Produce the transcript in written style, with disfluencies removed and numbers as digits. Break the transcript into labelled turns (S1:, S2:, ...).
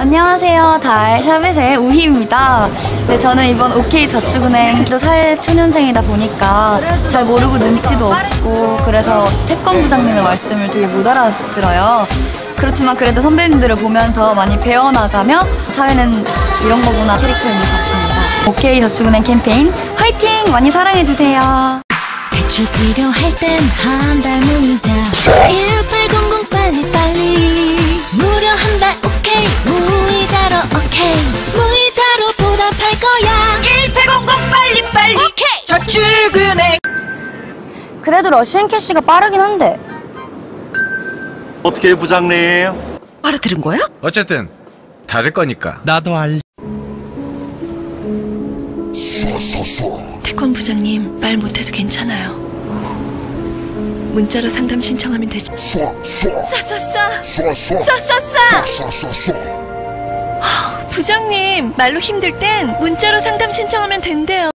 S1: 안녕하세요. 달샤벳의 우희입니다. 네, 저는 이번 OK저축은행 사회초년생이다 보니까 잘 모르고 눈치도 없고 그래서 태권부장님의 말씀을 되게 못 알아들어요. 그렇지만 그래도 선배님들을 보면서 많이 배워나가며 사회는 이런 거구나 캐릭터인 것 같습니다. OK저축은행 캠페인 화이팅! 많이 사랑해주세요.
S2: 대출 필요할 땐 한 달 무이자 1800 빨리빨리 무려 한 달 오케이 무이자로 오케이 무이자로 보답할 거야 1800 빨리빨리 오케이 저축은행.
S1: 그래도 러시안 캐시가 빠르긴 한데.
S3: 어떻게 부장님?
S4: 알아들은 거야?
S5: 어쨌든 다를 거니까.
S6: 나도 알.
S2: 태권 부장님 말 못해도 괜찮아요. 문자로 상담 신청하면 되지. 부장님 말로 힘들 땐 문자로 상담 신청하면 된대요.